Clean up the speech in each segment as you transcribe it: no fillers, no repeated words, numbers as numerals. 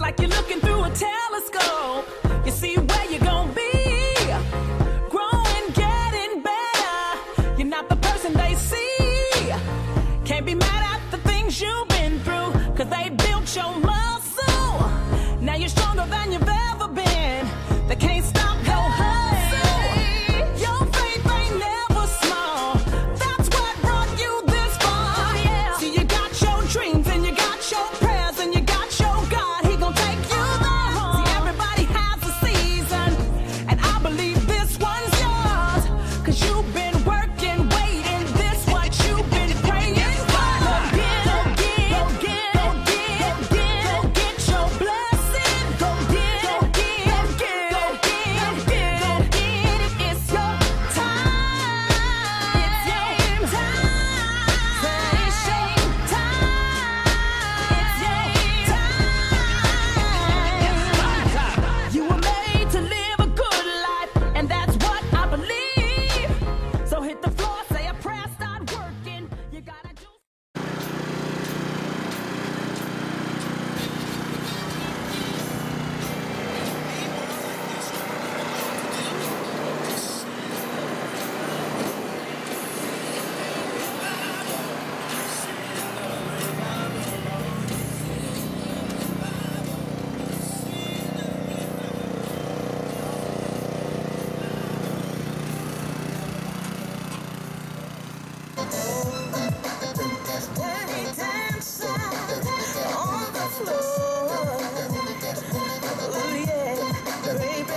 like you're looking through a telescope. You see where you're gonna be. Growing, getting better. You're not the person they see. Can't be mad at the things you've been through, 'cause they built your muscle. Now you're stronger than you've ever been. They can't stop your hustle. Your faith ain't never small. That's what brought you this far. See, you got your dreams and you got your prayers and you got your God. He gon' take you there. See, everybody has a season, and I believe this one's yours, 'cause you've been working, waiting. This what you've been praying for. Go get your blessing. Go get it. It's your time. It's your time. It's your time. It's your time. You were made to live a good life, and that's what I believe. So hit the floor, say a prayer, start working. You gotta do. Dirty dancer on the floor. Ooh, yeah, baby.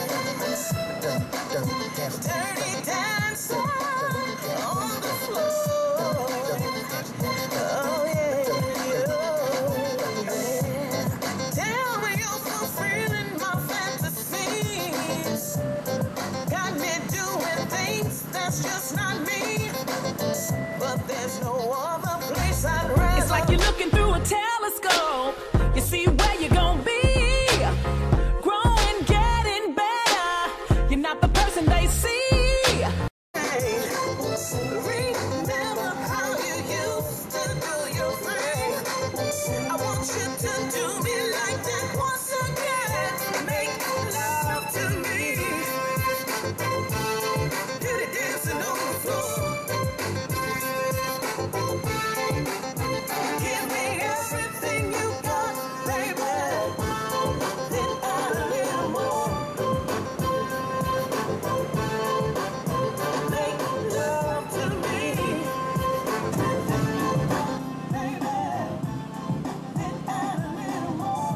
Dirty dancer on the floor. Oh, yeah, yeah. Tell me you're fulfilling my fantasies. Got me doing things that's just not me. But there's no other place I'd rather. It's like you're looking through a telescope. You see where you're gonna be. Growing, getting better. You're not the person they see. Remember how you used to do your thing. I want you to do me like that once again. Make love to me. Dirty dancing on the floor. Give me everything you got, baby. Then add a little more. Make love to me, baby. Then add a little more.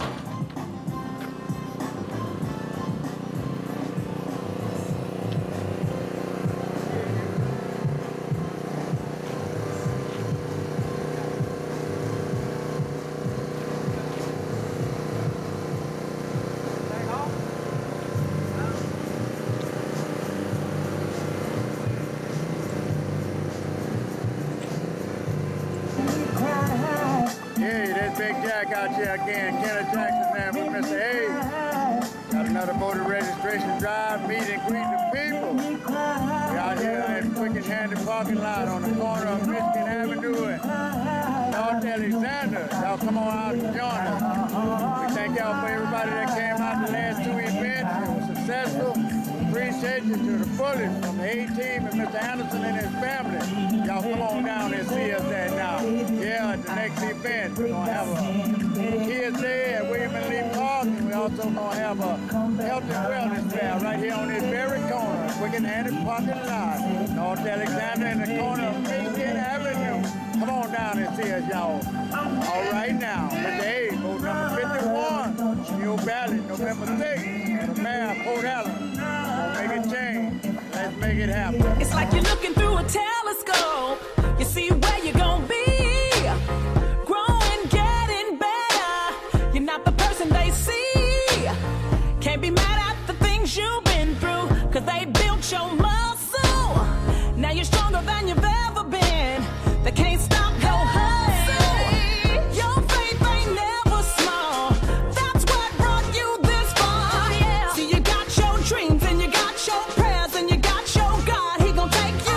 Hey, there's Big Jack out here again. Kenneth Jackson, man, with Mr. Hayes. Got another voter registration drive, meet and greet the people. We out here at Quick and Handy parking lot on the corner of Michigan Avenue and North Alexander. Y'all come on out and join us. We thank y'all for everybody that came out the last two events. It was successful. Appreciate you to the fullest from the A-Team and Mr. Anderson and his family. Y'all come on down and see us there now. Yeah, at the next event, we're going to have a Kids Day at William and Lee Park, and we also going to have a health and wellness fair right here on this very corner, Quick and Handy parking lot, North Alexander in the corner of Michigan Avenue. Come on down and see us, y'all. All right now, Mr. Hayes, vote number 51, New Ballot, November 6th, the mayor of Port Allen. Make it change. Let's make it happen. It's like you're looking through a telescope. You see where you're gonna be. Growing, getting better. You're not the person they see. Can't be mad at the things you've been through, 'cause they built your muscle. Now you're stronger than you've ever been. They can't stop your hustle. Your faith ain't never small. That's what brought you this far. See, you got your dreams and you got your prayers and you got your God. He gon' take you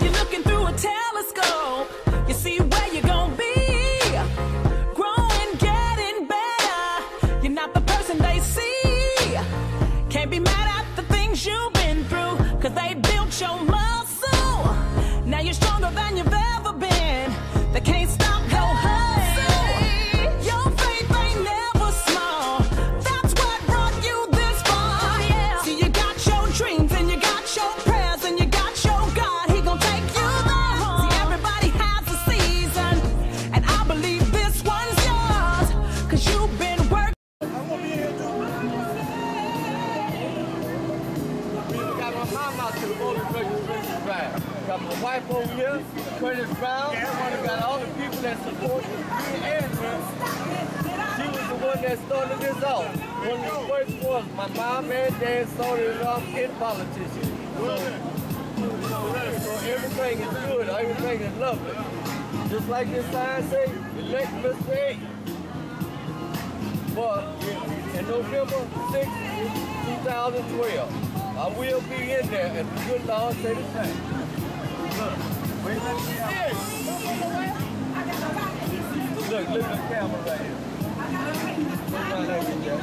you're looking through a telescope, you see where you're gonna be. Growing, getting better. You're not the person they see. Can't be mad at the things you've been through, cause they built your muscle. Now you're stronger than you've ever been. They can't stop your hustle. Your faith ain't never small. That's what brought you this far. See, you got your dreams and you got your prayers and you got your God. He gon' take you there. See, everybody has a season, and I believe this one's yours, cause you've been working. We got my mom out to the voter registration drive. Got my wife over here, Curtis Brown. We got all the people that support me and her. She was the one that started this off. One of the first ones. My mom and dad started it off in politicians. So everything is good. Everything is lovely. Just like this sign say, elect Mr. A. But in November 6, 2012, I will be in there if the good Lord say the same. Look, look at the camera right here. Look right there, Jack.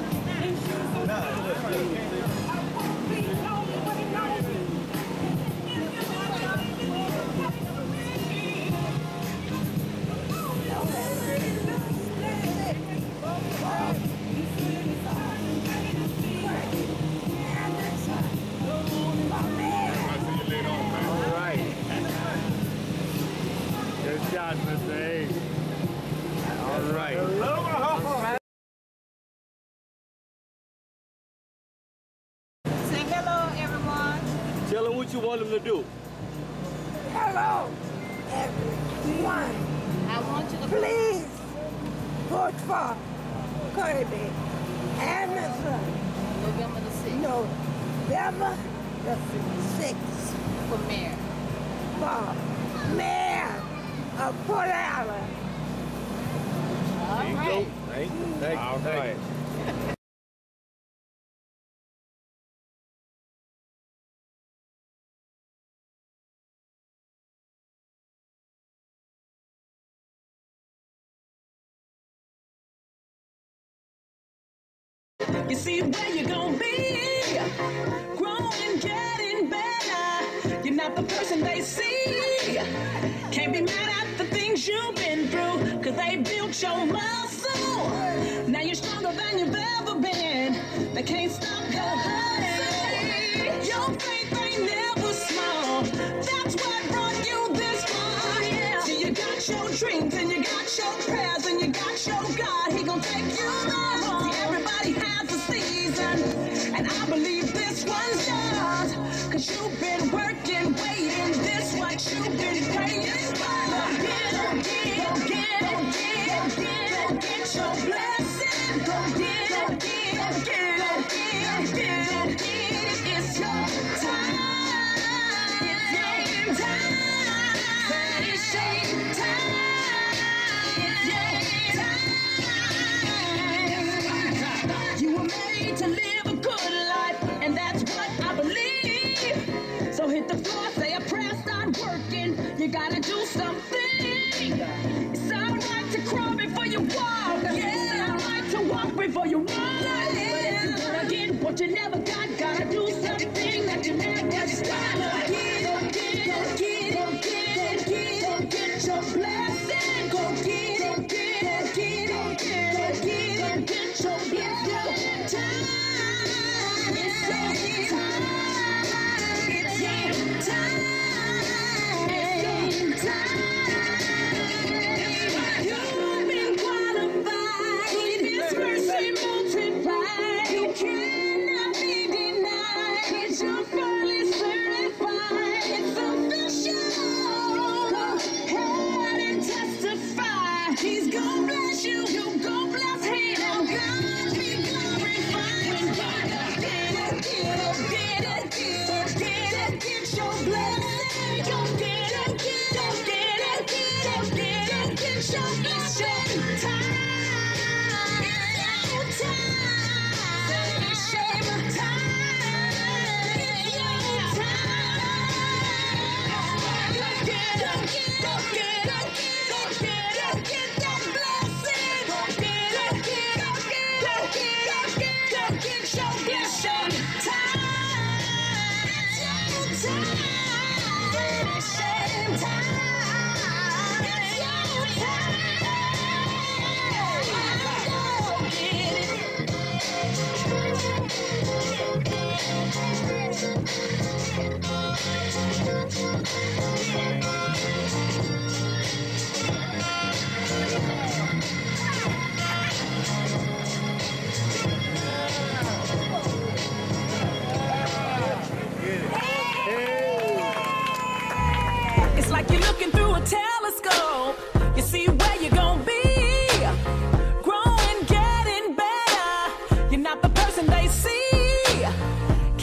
Good shot, Mr. A. All right. Say hello, everyone. Tell them what you want them to do. Hello, everyone. I want you to Please vote for Kirby Anderson. November the 6th November the 6th for mayor. for mayor of Port Allen. All There you right. go. Thank you. Thank you. All Thank right. you. You see where you're gonna be. Growing, getting better. You're not the person they see. Can't be mad at the things you've been through, cause they built your muscle. Now you're stronger than you've ever been. They can't stop your hustle. Your faith ain't never small. That's what brought you this far. See, you got your dreams and you got your prayers and you got your God. He gon' take you there. See, everybody has a season, and I believe this one's yours, cause you've been working, waiting, this what you've been praying for. Go get your blessing. Go get. It's your time. It's your time. It's your time. You were made to live a good life, and that's what I believe. So hit the floor, say a prayer, start working. You gotta do something. It's alright to crawl before you walk. Yeah.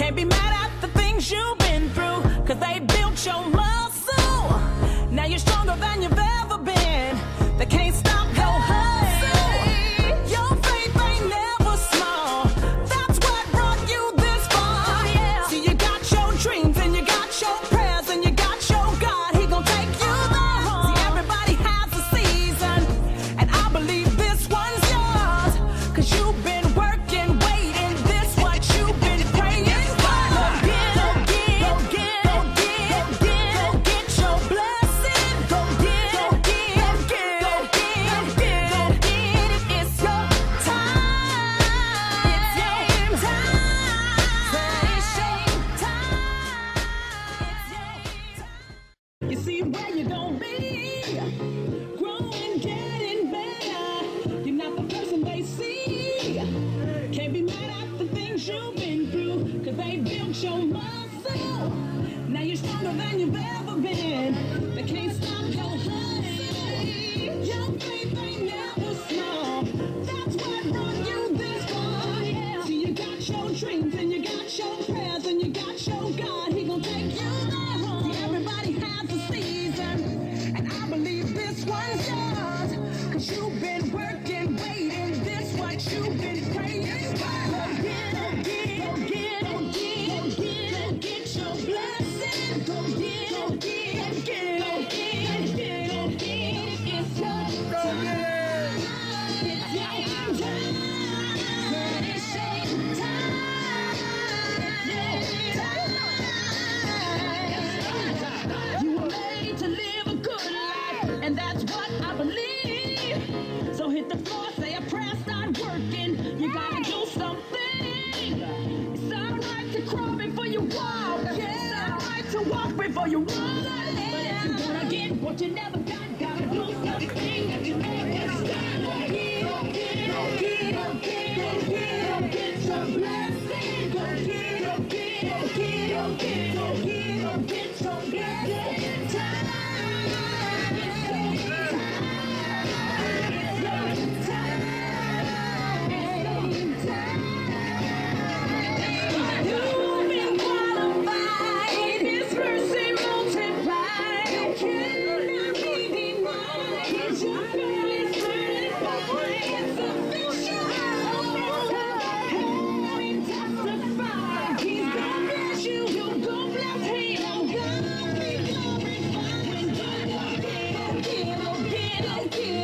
Can't be mad at the things you've been through, cause they built your muscle. Now you're stronger than you've ever been. They can't stop your hustle. Your faith ain't never small. That's what brought you this far. See, you got your dreams and you got your prayers and you got your God. He gon' take you there. See, everybody has a season, and I believe this one's yours, cause you've been working, waiting. This what you've been praying for. Go get your blessing. Go get it. It's your time. It's your time. You see where you're gonna be. Growing, getting better. You're not the person they see. Can't be mad at the things you've been through, cause they built your muscle. Now you're stronger than you've ever been. They can't stop your hustle. Your faith ain't never small. That's what brought you this far. See, you got your dreams and you got your prayers and you got your God. He gon' take you there. See, everybody has a season, and I believe this one's yours, cause you've been working, waiting. This what you've been praying for. Get your blessing. Go get it. It's your time. It's your time. It's your time. You were made to live a good life, and that's what I believe. So hit the floor, say a prayer, start working. You gotta do something. It's alright to crawl before you walk. It's alright to walk before you run. But if you wanna get what you never got, gotta do something that you never got. Get your blessing. Go get your blessing. Time. You've been qualified. His mercy multiplied. You cannot be denied. Your girl is certified. It's official. Testify. He's gonna bless you. You're gonna bless him. God be glorified. When you get your blessing. Go get your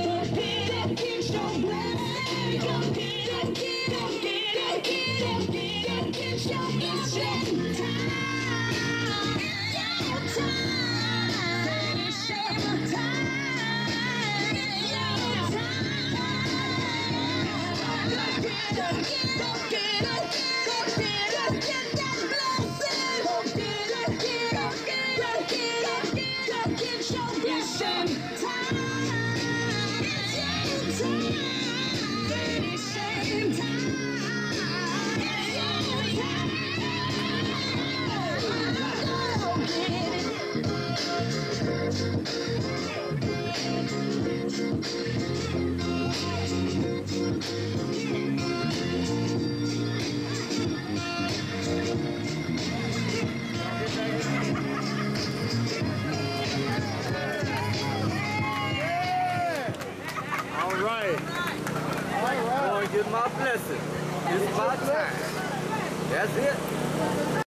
All right. I'm going to get my blessing. It's my time. That's it.